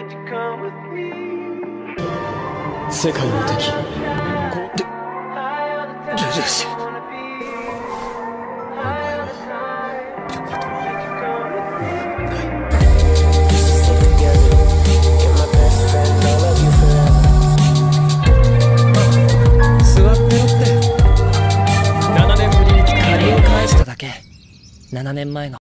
世界の敵ルルーシュ。お前はいることはない。座ってろって。7年ぶりに借りを返しただけ。7年前の